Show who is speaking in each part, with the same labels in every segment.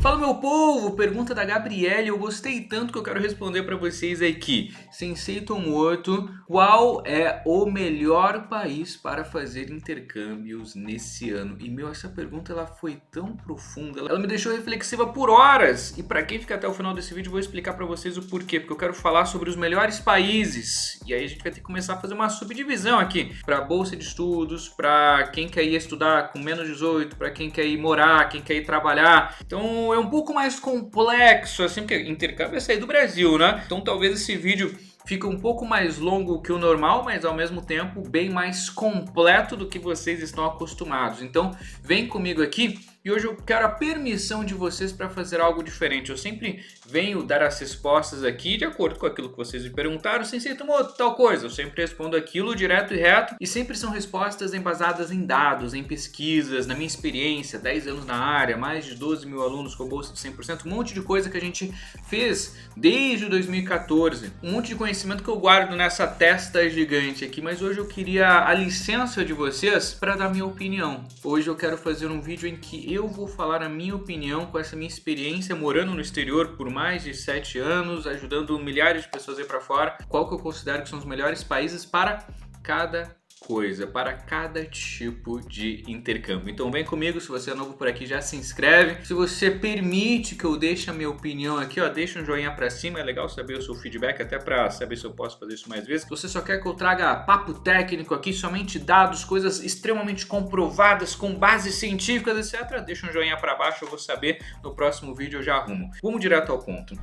Speaker 1: Fala, meu povo, pergunta da Gabriele, eu gostei tanto que eu quero responder para vocês aqui. Sensei Tomoto, qual é o melhor país para fazer intercâmbios nesse ano? E essa pergunta ela foi tão profunda, ela me deixou reflexiva por horas. E para quem fica até o final desse vídeo, eu vou explicar para vocês o porquê, porque eu quero falar sobre os melhores países. E aí a gente vai ter que começar a fazer uma subdivisão aqui, para bolsa de estudos, para quem quer ir estudar com menos 18, para quem quer ir morar, quem quer ir trabalhar. Então é um pouco mais complexo, assim, porque intercâmbio é sair do Brasil, né? Então talvez esse vídeo fique um pouco mais longo que o normal, mas ao mesmo tempo bem mais completo do que vocês estão acostumados. Então vem comigo aqui. E hoje eu quero a permissão de vocês para fazer algo diferente. Eu sempre venho dar as respostas aqui de acordo com aquilo que vocês me perguntaram. Sensei Tomoto, tal coisa. Eu sempre respondo aquilo direto e reto. E sempre são respostas embasadas em dados, em pesquisas, na minha experiência, 10 anos na área, mais de 12 mil alunos com bolsa de 100%. Um monte de coisa que a gente fez desde 2014. Um monte de conhecimento que eu guardo nessa testa gigante aqui. Mas hoje eu queria a licença de vocês para dar minha opinião. Hoje eu quero fazer um vídeo em que eu vou falar a minha opinião com essa minha experiência morando no exterior por mais de 7 anos, ajudando milhares de pessoas aí para fora. Qual que eu considero que são os melhores países para cada coisa, para cada tipo de intercâmbio. Então vem comigo, se você é novo por aqui já se inscreve. Se você permite que eu deixe a minha opinião aqui, ó, deixa um joinha para cima, é legal saber o seu feedback, até para saber se eu posso fazer isso mais vezes. Se você só quer que eu traga papo técnico aqui, somente dados, coisas extremamente comprovadas, com bases científicas, etc., deixa um joinha para baixo, eu vou saber, no próximo vídeo eu já arrumo. Vamos direto ao ponto.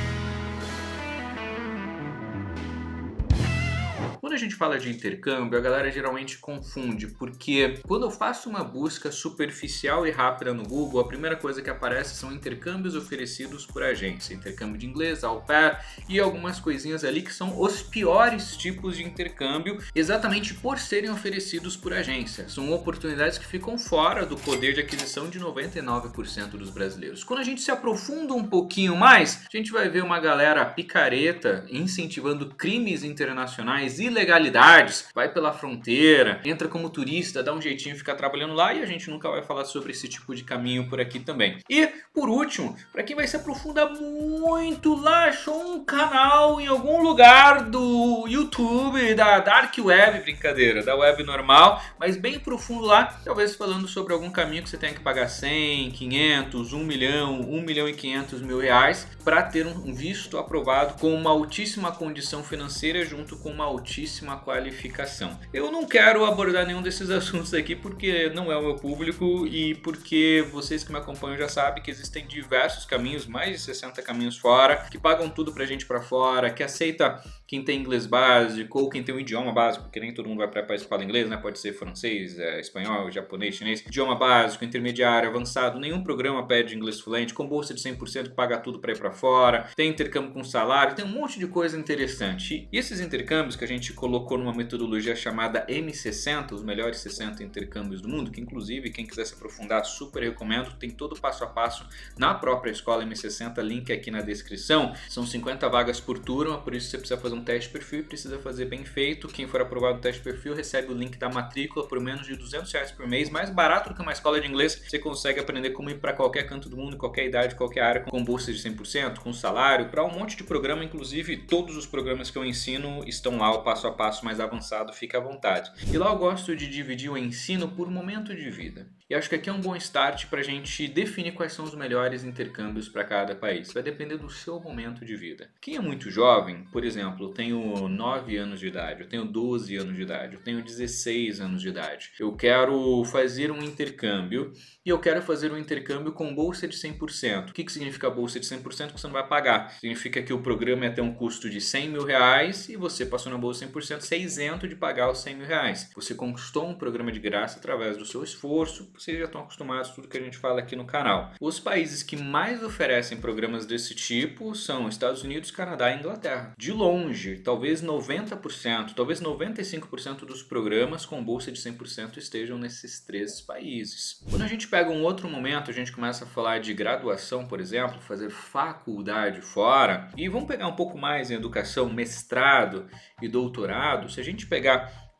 Speaker 1: Quando a gente fala de intercâmbio, a galera geralmente confunde, porque quando eu faço uma busca superficial e rápida no Google, a primeira coisa que aparece são intercâmbios oferecidos por agência, intercâmbio de inglês, au pair e algumas coisinhas ali que são os piores tipos de intercâmbio, exatamente por serem oferecidos por agência. São oportunidades que ficam fora do poder de aquisição de 99% dos brasileiros. Quando a gente se aprofunda um pouquinho mais, a gente vai ver uma galera picareta incentivando crimes internacionais e ilegalidades, vai pela fronteira, entra como turista, dá um jeitinho, fica trabalhando lá, e a gente nunca vai falar sobre esse tipo de caminho por aqui também. E por último, para quem vai se aprofundar muito lá, achou um canal em algum lugar do YouTube, da Dark Web, brincadeira, da web normal, mas bem profundo lá, talvez falando sobre algum caminho que você tenha que pagar 100, 500, 1 milhão, 1 milhão e 500 mil reais para ter um visto aprovado com uma altíssima condição financeira junto com uma altíssima qualificação. Eu não quero abordar nenhum desses assuntos aqui porque não é o meu público e porque vocês que me acompanham já sabem que existem diversos caminhos, mais de 60 caminhos fora, que pagam tudo pra gente pra fora, que aceita quem tem inglês básico ou quem tem um idioma básico, porque nem todo mundo vai para a escola inglês, né? Pode ser francês, espanhol, japonês, chinês, idioma básico, intermediário, avançado, nenhum programa pede inglês fluente, com bolsa de 100% que paga tudo para ir para fora, tem intercâmbio com salário, tem um monte de coisa interessante. E esses intercâmbios que a gente colocou numa metodologia chamada M60, os melhores 60 intercâmbios do mundo, que inclusive quem quiser se aprofundar, super recomendo, tem todo o passo a passo na própria escola M60, link aqui na descrição. São 50 vagas por turma, por isso você precisa fazer um teste de perfil e precisa fazer bem feito. Quem for aprovado no teste de perfil recebe o link da matrícula por menos de R$200 por mês, mais barato do que uma escola de inglês. Você consegue aprender como ir para qualquer canto do mundo, qualquer idade, qualquer área, com bolsa de 100%, com salário, para um monte de programa, inclusive todos os programas que eu ensino estão lá, o passo a passo mais avançado, fica à vontade. E lá eu gosto de dividir o ensino por momento de vida. E acho que aqui é um bom start para a gente definir quais são os melhores intercâmbios para cada país. Vai depender do seu momento de vida. Quem é muito jovem, por exemplo, eu tenho 9 anos de idade, eu tenho 12 anos de idade, eu tenho 16 anos de idade. Eu quero fazer um intercâmbio e eu quero fazer um intercâmbio com bolsa de 100%. O que significa bolsa de 100%? Que você não vai pagar. Significa que o programa ia ter um custo de 100 mil reais e você passou na bolsa 100%, você é isento de pagar os 100 mil reais. Você conquistou um programa de graça através do seu esforço, vocês já estão acostumados a tudo que a gente fala aqui no canal. Os países que mais oferecem programas desse tipo são Estados Unidos, Canadá e Inglaterra. De longe, talvez 90%, talvez 95% dos programas com bolsa de 100% estejam nesses três países. Quando a gente pega um outro momento, a gente começa a falar de graduação, por exemplo, fazer faculdade fora, e vamos pegar um pouco mais em educação, mestrado e doutorado. Se a gente pegar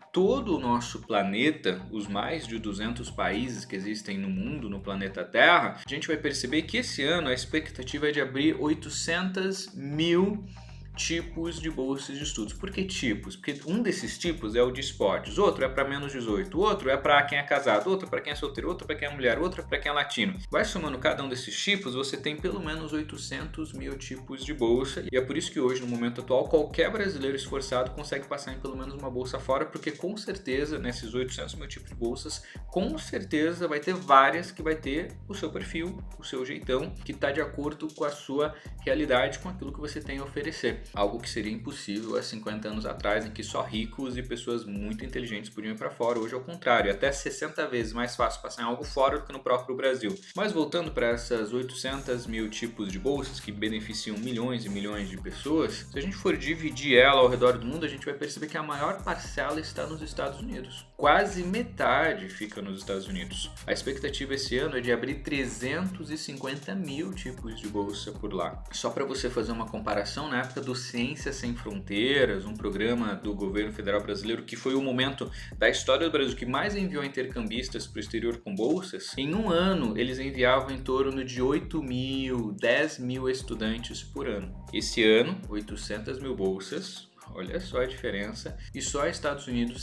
Speaker 1: todo o nosso planeta, os mais de 200 países que existem no mundo, no planeta Terra, a gente vai perceber que esse ano a expectativa é de abrir 800 mil tipos de bolsas de estudos. Por que tipos? Porque um desses tipos é o de esportes, outro é para menos 18, outro é para quem é casado, outro para quem é solteiro, outro para quem é mulher, outro para quem é latino. Vai somando cada um desses tipos, você tem pelo menos 800 mil tipos de bolsa, e é por isso que hoje, no momento atual, qualquer brasileiro esforçado consegue passar em pelo menos uma bolsa fora, porque com certeza, nesses 800 mil tipos de bolsas, com certeza vai ter várias que vai ter o seu perfil, o seu jeitão, que está de acordo com a sua realidade, com aquilo que você tem a oferecer. Algo que seria impossível há 50 anos atrás, em que só ricos e pessoas muito inteligentes podiam ir para fora. Hoje é o contrário, é até 60 vezes mais fácil passar em algo fora do que no próprio Brasil. Mas voltando para essas 800 mil tipos de bolsas que beneficiam milhões e milhões de pessoas, se a gente for dividir ela ao redor do mundo, a gente vai perceber que a maior parcela está nos Estados Unidos. Quase metade fica nos Estados Unidos. A expectativa esse ano é de abrir 350 mil tipos de bolsa por lá. Só para você fazer uma comparação, na época do Ciência Sem Fronteiras, um programa do governo federal brasileiro que foi o momento da história do Brasil que mais enviou intercambistas para o exterior com bolsas, em um ano eles enviavam em torno de 8 mil, 10 mil estudantes por ano. Esse ano, 800 mil bolsas. Olha só a diferença. E só Estados Unidos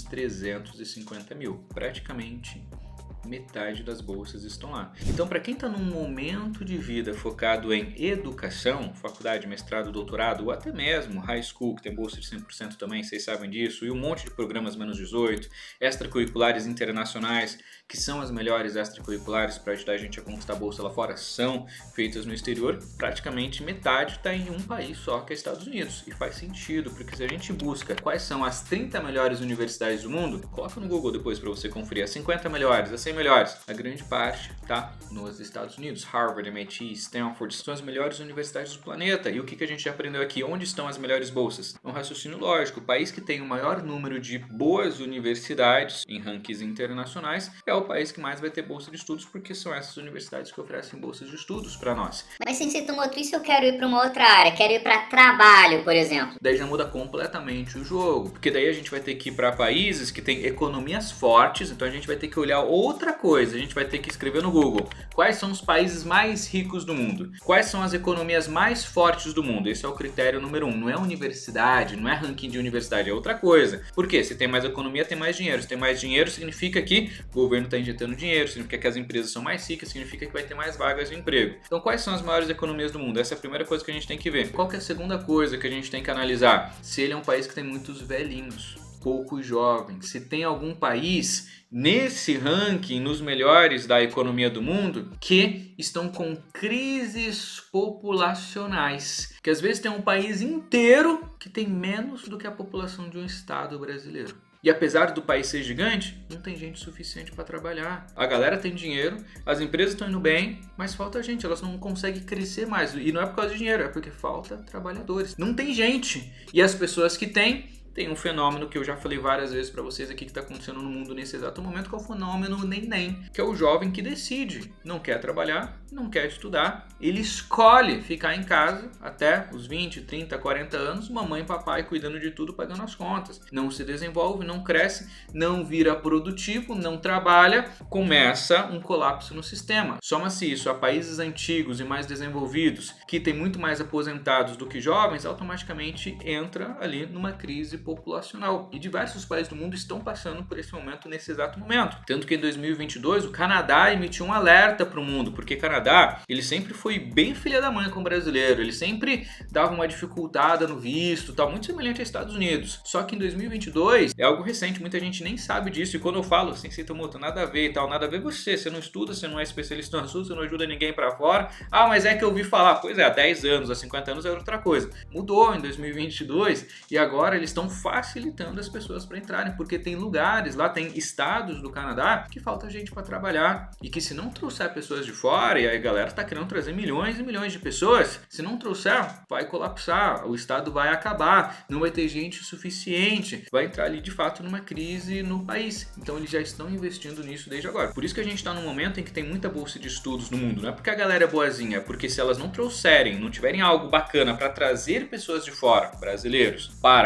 Speaker 1: 350 mil. Praticamente metade das bolsas estão lá. Então, para quem está num momento de vida focado em educação, faculdade, mestrado, doutorado, ou até mesmo high school, que tem bolsa de 100% também, vocês sabem disso, e um monte de programas menos 18, extracurriculares internacionais, que são as melhores extracurriculares para ajudar a gente a conquistar bolsa lá fora, são feitas no exterior, praticamente metade está em um país só, que é Estados Unidos. E faz sentido, porque se a gente busca quais são as 30 melhores universidades do mundo, coloca no Google depois para você conferir, as 50 melhores, as 100 melhores, a grande parte está nos Estados Unidos. Harvard, MIT, Stanford são as melhores universidades do planeta. E o que a gente já aprendeu aqui? Onde estão as melhores bolsas? É um raciocínio lógico. O país que tem o maior número de boas universidades em rankings internacionais é o país que mais vai ter bolsa de estudos, porque são essas universidades que oferecem bolsas de estudos para nós.
Speaker 2: Mas sem ser tão outro, isso eu quero ir para uma outra área, quero ir para trabalho, por exemplo.
Speaker 1: Daí já muda completamente o jogo, porque daí a gente vai ter que ir para países que têm economias fortes, então a gente vai ter que olhar outra coisa, a gente vai ter que escrever no Google quais são os países mais ricos do mundo, quais são as economias mais fortes do mundo. Esse é o critério número 1, não é universidade, não é ranking de universidade, é outra coisa. Por quê? Se tem mais economia, tem mais dinheiro. Se tem mais dinheiro, significa que o governo está injetando dinheiro, significa que as empresas são mais ricas, significa que vai ter mais vagas de emprego. Então, quais são as maiores economias do mundo? Essa é a primeira coisa que a gente tem que ver. Qual que é a segunda coisa que a gente tem que analisar? Se ele é um país que tem muitos velhinhos, poucos jovens. Se tem algum país nesse ranking, nos melhores da economia do mundo, que estão com crises populacionais. Que às vezes tem um país inteiro que tem menos do que a população de um estado brasileiro. E apesar do país ser gigante, não tem gente suficiente para trabalhar. A galera tem dinheiro, as empresas estão indo bem, mas falta gente, elas não conseguem crescer mais. E não é por causa de dinheiro, é porque falta trabalhadores. Não tem gente. E as pessoas que têm, tem um fenômeno que eu já falei várias vezes para vocês aqui que está acontecendo no mundo nesse exato momento, que é o fenômeno neném, que é o jovem que decide, não quer trabalhar, não quer estudar, ele escolhe ficar em casa até os 20, 30, 40 anos, mamãe e papai cuidando de tudo, pagando as contas. Não se desenvolve, não cresce, não vira produtivo, não trabalha, começa um colapso no sistema. Soma-se isso a países antigos e mais desenvolvidos, que tem muito mais aposentados do que jovens, automaticamente entra ali numa crise populacional. E diversos países do mundo estão passando por esse momento nesse exato momento. Tanto que em 2022 o Canadá emitiu um alerta para o mundo, porque o Canadá, ele sempre foi bem filha da mãe com o brasileiro, ele sempre dava uma dificultada no visto, tal, muito semelhante aos Estados Unidos. Só que em 2022 é algo recente, muita gente nem sabe disso, e quando eu falo assim, Tomoto, nada a ver e tal, nada a ver você não estuda, você não é especialista no assunto, você não ajuda ninguém para fora. Ah, mas é que eu ouvi falar. Pois é, há 10 anos, há 50 anos é outra coisa. Mudou em 2022 e agora eles estão facilitando as pessoas para entrarem, porque tem lugares lá, tem estados do Canadá que falta gente para trabalhar, e que se não trouxer pessoas de fora, e a galera tá querendo trazer milhões e milhões de pessoas, se não trouxer, vai colapsar, o estado vai acabar, não vai ter gente suficiente, vai entrar ali de fato numa crise no país. Então eles já estão investindo nisso desde agora. Por isso que a gente está num momento em que tem muita bolsa de estudos no mundo, não é porque a galera é boazinha, é porque se elas não trouxerem, não tiverem algo bacana para trazer pessoas de fora, brasileiros, para estudar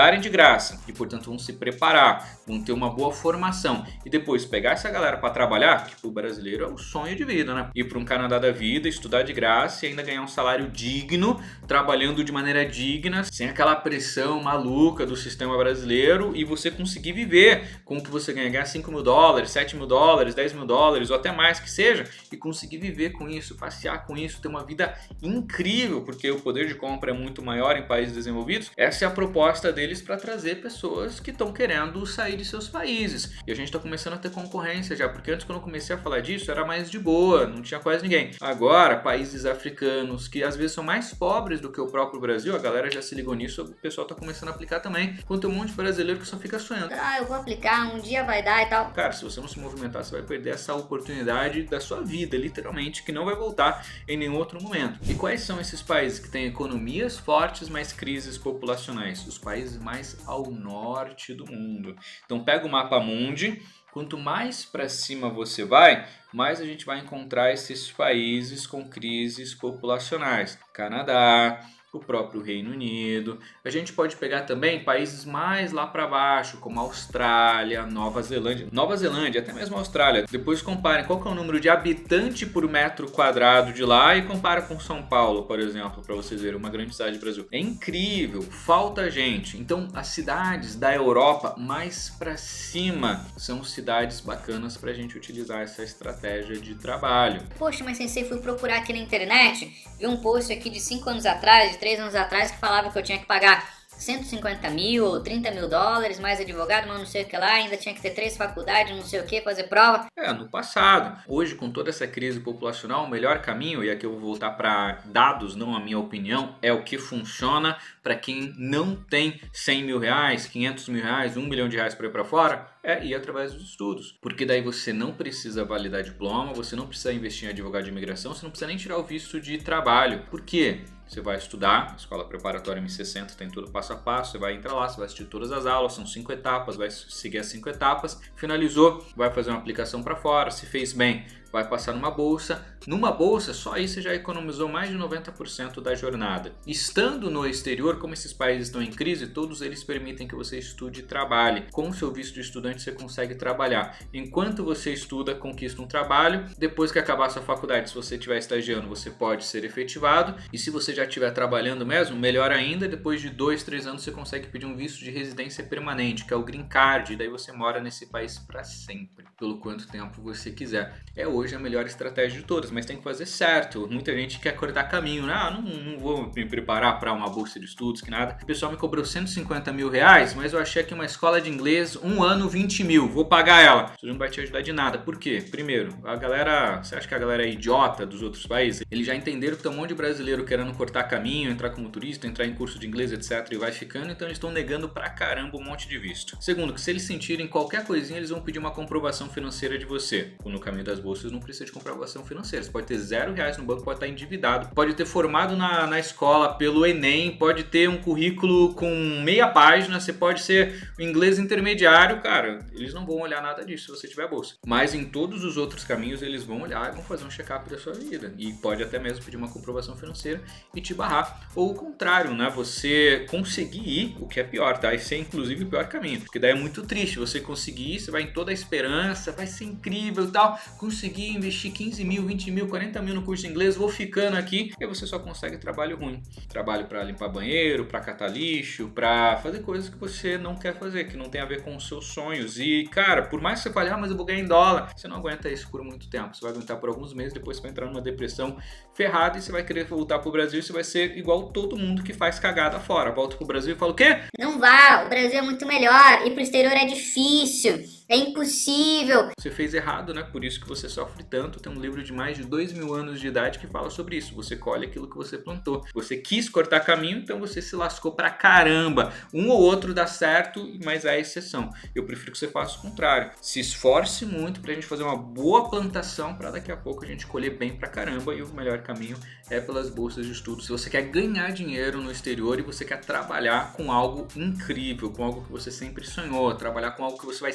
Speaker 1: estudarem de graça e, portanto, vão se preparar, vão ter uma boa formação e depois pegar essa galera para trabalhar, que pro brasileiro é o sonho de vida, né? Ir para um Canadá da vida, estudar de graça e ainda ganhar um salário digno, trabalhando de maneira digna, sem aquela pressão maluca do sistema brasileiro, e você conseguir viver com o que você ganhar $5.000, $7.000, $10.000 ou até mais que seja, e conseguir viver com isso, passear com isso, ter uma vida incrível, porque o poder de compra é muito maior em países desenvolvidos. Essa é a proposta deles para trazer pessoas que estão querendo sair de seus países. E a gente está começando a ter concorrência já, porque antes, quando eu comecei a falar disso, era mais de boa, não tinha quase ninguém. Agora, países africanos, que às vezes são mais pobres do que o próprio Brasil, a galera já se ligou nisso, o pessoal está começando a aplicar também, enquanto tem um monte de brasileiro que só fica sonhando.
Speaker 2: Ah, eu vou aplicar, um dia vai dar e tal.
Speaker 1: Cara, se você não se movimentar, você vai perder essa oportunidade da sua vida, literalmente, que não vai voltar em nenhum outro momento. E quais são esses países que têm economias fortes, mas crises populacionais? Os países mais ao norte do mundo. Então pega o mapa mundi. Quanto mais para cima você vai, mais a gente vai encontrar esses países com crises populacionais. Canadá, o próprio Reino Unido. A gente pode pegar também países mais lá para baixo, como Austrália, Nova Zelândia, até mesmo Austrália. Depois comparem qual que é o número de habitante por metro quadrado de lá e compara com São Paulo, por exemplo, para vocês verem, uma grande cidade do Brasil. É incrível, falta gente. Então, as cidades da Europa mais para cima são cidades bacanas para a gente utilizar essa estratégia de trabalho.
Speaker 2: Poxa, mas sensei, fui procurar aqui na internet, vi um post aqui de 5 anos atrás, de 3 anos atrás, que falava que eu tinha que pagar 150 mil ou 30 mil dólares, mais advogado, mas não sei o que lá, ainda tinha que ter 3 faculdades, não sei o que, fazer prova.
Speaker 1: No passado. Hoje, com toda essa crise populacional, o melhor caminho, e aqui eu vou voltar para dados, não a minha opinião, é o que funciona para quem não tem 100 mil reais, 500 mil reais, 1 milhão de reais para ir para fora, é ir através dos estudos. Porque daí você não precisa validar diploma, você não precisa investir em advogado de imigração, você não precisa nem tirar o visto de trabalho. Por quê? Você vai estudar, escola preparatória M60 tem tudo passo a passo, você vai entrar lá, você vai assistir todas as aulas, são 5 etapas, vai seguir as 5 etapas, finalizou, vai fazer uma aplicação para fora, se fez bem, vai passar numa bolsa. Numa bolsa, só aí você já economizou mais de 90% da jornada. Estando no exterior, como esses países estão em crise, todos eles permitem que você estude e trabalhe. Com o seu visto de estudante, você consegue trabalhar. Enquanto você estuda, conquista um trabalho. Depois que acabar a sua faculdade, se você estiver estagiando, você pode ser efetivado. E se você já estiver trabalhando mesmo, melhor ainda, depois de 2, 3 anos, você consegue pedir um visto de residência permanente, que é o Green Card. E daí você mora nesse país para sempre, pelo quanto tempo você quiser. É hoje a melhor estratégia de todas, mas tem que fazer certo. Muita gente quer cortar caminho, né? Não vou me preparar para uma bolsa de estudos, que nada. O pessoal me cobrou 150 mil reais, mas eu achei que uma escola de inglês, um ano, 20 mil, vou pagar ela. Isso não vai te ajudar de nada. Por quê? Primeiro, a galera, você acha que a galera é idiota dos outros países? Eles já entenderam que tem um monte de brasileiro querendo cortar caminho, entrar como turista, entrar em curso de inglês, etc, e vai ficando, então eles estão negando pra caramba um monte de visto. Segundo, que se eles sentirem qualquer coisinha, eles vão pedir uma comprovação financeira de você. No caminho das bolsas não precisa de comprovação financeira. Você pode ter R$0 no banco, pode estar endividado, pode ter formado na escola pelo Enem, pode ter um currículo com meia página, você pode ser inglês intermediário, cara, eles não vão olhar nada disso se você tiver bolsa. Mas em todos os outros caminhos eles vão olhar e vão fazer um check-up da sua vida. E pode até mesmo pedir uma comprovação financeira e te barrar. Ou o contrário, né? Você conseguir ir, o que é pior, tá? Esse é inclusive o pior caminho. Porque daí é muito triste. Você conseguir, você vai em toda a esperança, vai ser incrível e tal. Conseguir investir 15 mil, 20 mil, 40 mil no curso de inglês, vou ficando aqui. E aí você só consegue trabalho ruim. Trabalho para limpar banheiro, para catar lixo, para fazer coisas que você não quer fazer, que não tem a ver com os seus sonhos. E, cara, por mais que você fale, mas eu vou ganhar em dólar, você não aguenta isso por muito tempo. Você vai aguentar por alguns meses, depois você vai entrar numa depressão ferrada e você vai querer voltar pro Brasil e você vai ser igual todo mundo que faz cagada fora. Volta pro Brasil e fala o quê?
Speaker 2: Não vá, o Brasil é muito melhor, ir pro exterior é difícil. É impossível.
Speaker 1: Você fez errado, né? Por isso que você sofre tanto. Tem um livro de mais de 2.000 anos de idade que fala sobre isso. Você colhe aquilo que você plantou. Você quis cortar caminho, então você se lascou pra caramba. Um ou outro dá certo, mas é exceção. Eu prefiro que você faça o contrário. Se esforce muito pra gente fazer uma boa plantação pra daqui a pouco a gente colher bem pra caramba. E o melhor caminho é pelas bolsas de estudo. Se você quer ganhar dinheiro no exterior e você quer trabalhar com algo incrível, com algo que você sempre sonhou, trabalhar com algo que você vai ser bem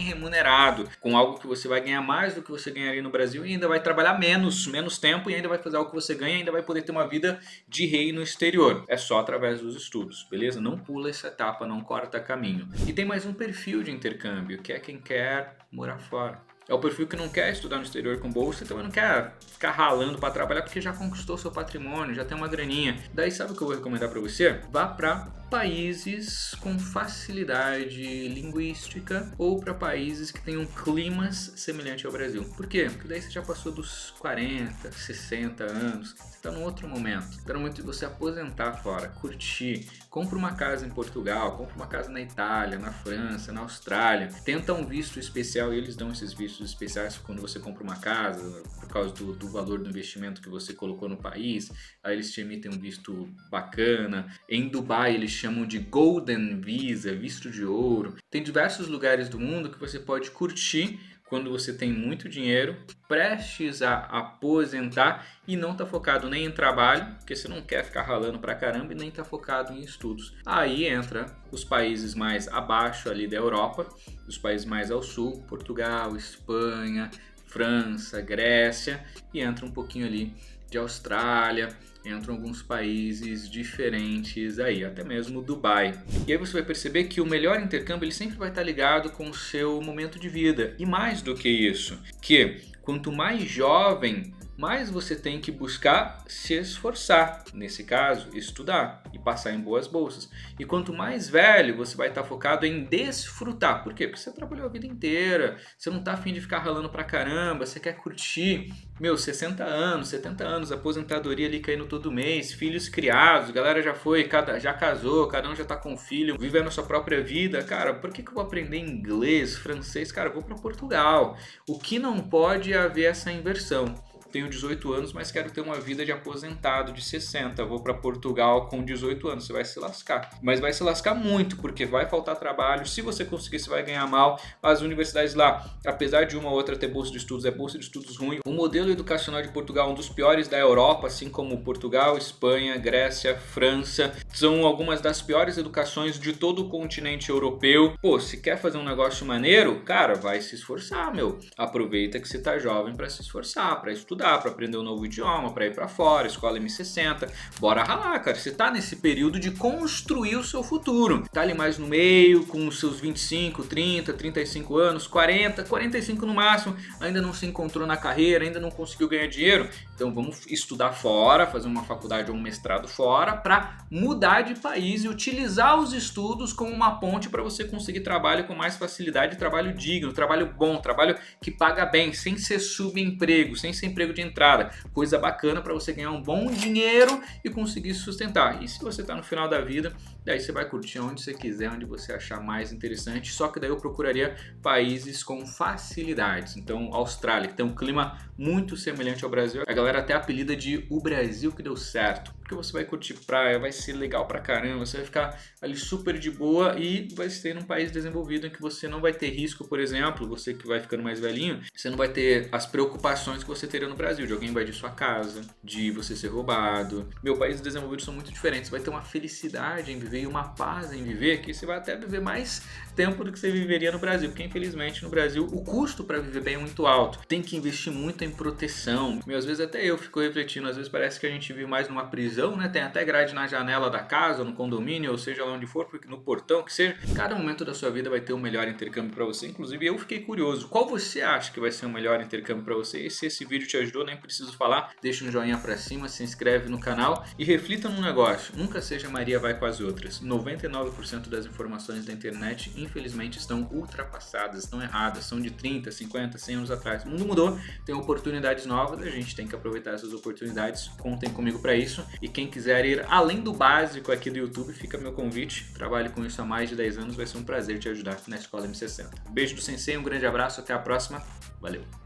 Speaker 1: remunerado, com algo que você vai ganhar mais do que você ganharia no Brasil e ainda vai trabalhar menos tempo e ainda vai fazer algo que você ganha e ainda vai poder ter uma vida de rei no exterior. É só através dos estudos, beleza? Não pula essa etapa, não corta caminho. E tem mais um perfil de intercâmbio, que é quem quer morar fora. É o perfil que não quer estudar no exterior com bolsa, então não quer ficar ralando para trabalhar porque já conquistou seu patrimônio, já tem uma graninha. Daí sabe o que eu vou recomendar para você? Vá para países com facilidade linguística ou para países que tenham climas semelhantes ao Brasil. Por quê? Porque daí você já passou dos 40, 60 anos, você está num outro momento. Está no momento de você aposentar fora, curtir. Compra uma casa em Portugal, compra uma casa na Itália, na França, na Austrália. Tenta um visto especial e eles dão esses vistos especiais quando você compra uma casa, por causa do valor do investimento que você colocou no país. Aí eles te emitem um visto bacana. Em Dubai eles chamam de Golden Visa, visto de ouro. Tem diversos lugares do mundo que você pode curtir quando você tem muito dinheiro, prestes a aposentar e não está focado nem em trabalho, porque você não quer ficar ralando pra caramba, e nem está focado em estudos. Aí entra os países mais abaixo ali da Europa, os países mais ao sul, Portugal, Espanha, França, Grécia, e entra um pouquinho ali de Austrália, entram alguns países diferentes aí, até mesmo Dubai. E aí você vai perceber que o melhor intercâmbio ele sempre vai estar ligado com o seu momento de vida. E mais do que isso, que quanto mais jovem, mais você tem que buscar se esforçar, nesse caso, estudar e passar em boas bolsas. E quanto mais velho, você vai estar focado em desfrutar. Por quê? Porque você trabalhou a vida inteira, você não está afim de ficar ralando pra caramba, você quer curtir, 60 anos, 70 anos, aposentadoria ali caindo todo mês, filhos criados, a galera já casou, cada um já tá com um filho, vivendo a sua própria vida. Cara, por que eu vou aprender inglês, francês? Cara, eu vou para Portugal. O que não pode é haver essa inversão. Tenho 18 anos, mas quero ter uma vida de aposentado de 60. Vou para Portugal com 18 anos. Você vai se lascar. Mas vai se lascar muito, porque vai faltar trabalho. Se você conseguir, você vai ganhar mal. As universidades lá, apesar de uma ou outra ter bolsa de estudos, é bolsa de estudos ruim. O modelo educacional de Portugal é um dos piores da Europa, assim como Portugal, Espanha, Grécia, França. São algumas das piores educações de todo o continente europeu. Pô, se quer fazer um negócio maneiro, cara, vai se esforçar, meu. Aproveita que você tá jovem para se esforçar, para estudar, para aprender um novo idioma, para ir para fora, escola M60, bora ralar, cara. Você tá nesse período de construir o seu futuro, tá ali mais no meio, com os seus 25, 30, 35 anos, 40, 45 no máximo, ainda não se encontrou na carreira, ainda não conseguiu ganhar dinheiro, então vamos estudar fora, fazer uma faculdade ou um mestrado fora, para mudar de país e utilizar os estudos como uma ponte para você conseguir trabalho com mais facilidade, trabalho digno, trabalho bom, trabalho que paga bem, sem ser subemprego, sem ser emprego de entrada, coisa bacana para você ganhar um bom dinheiro e conseguir se sustentar. E se você está no final da vida, daí você vai curtir onde você quiser, onde você achar mais interessante, só que daí eu procuraria países com facilidades. Então, Austrália, que tem um clima muito semelhante ao Brasil, a galera até apelida de o Brasil que deu certo, porque você vai curtir praia, vai ser legal pra caramba, você vai ficar ali super de boa e vai ser num país desenvolvido em que você não vai ter risco, por exemplo, você que vai ficando mais velhinho, você não vai ter as preocupações que você teria no Brasil, de alguém invadir sua casa, de você ser roubado. Países desenvolvidos são muito diferentes, você vai ter uma felicidade em viver e uma paz em viver, que você vai até viver mais tempo do que você viveria no Brasil, porque infelizmente no Brasil o custo para viver bem é muito alto, tem que investir muito em proteção. Às vezes até eu fico refletindo, às vezes parece que a gente vive mais numa prisão, né? Tem até grade na janela da casa, no condomínio, ou seja lá onde for, no portão, que seja. Cada momento da sua vida vai ter um melhor intercâmbio para você. Inclusive eu fiquei curioso, qual você acha que vai ser o melhor intercâmbio para você? E se esse vídeo te ajudou, nem preciso falar, deixa um joinha para cima, se inscreve no canal e reflita num negócio. Nunca seja Maria vai com as outras. 99% das informações da internet, infelizmente, estão ultrapassadas, estão erradas, são de 30, 50, 100 anos atrás. O mundo mudou, tem oportunidades novas, a gente tem que aproveitar essas oportunidades. Contem comigo para isso. E quem quiser ir além do básico aqui do YouTube, fica meu convite. Trabalho com isso há mais de 10 anos, vai ser um prazer te ajudar na Escola M60. Beijo do Sensei, um grande abraço, até a próxima. Valeu!